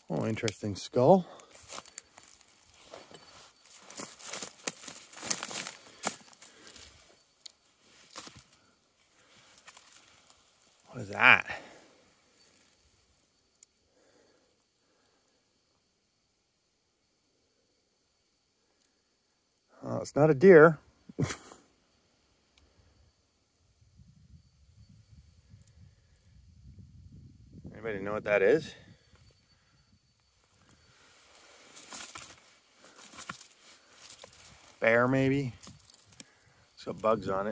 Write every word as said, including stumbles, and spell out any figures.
Oh, interesting skull. What is that? Oh, it's not a deer. Anybody know what that is? Bear, maybe? It's got bugs on it.